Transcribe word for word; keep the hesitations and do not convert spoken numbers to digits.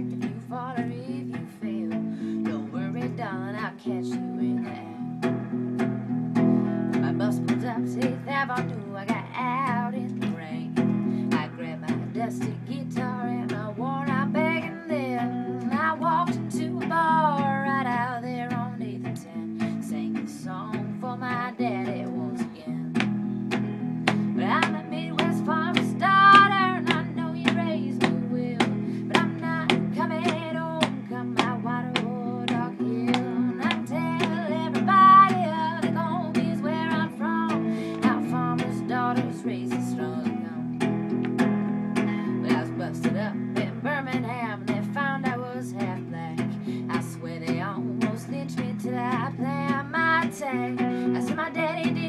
if you fall or if you fail. Don't worry, darling, I'll catch you in the air. My bus pulled up to eighth Avenue, I got out in the rain. I grabbed my dusty guitar and my worn-out bag, and then I walked into a bar right out there on eighth and ten. Sang a song for my daddy once again. But I'm a Midwest farmer's daughter, and I know you raised me well, but I'm not coming home, come my water or dog hill. And I tell everybody uh, the Gulf is where I'm from, how farmers' daughters raise a strong young. But I was busted up in Birmingham, and they found I was half black. I swear they almost lynched me till I planned my tag. I said my daddy did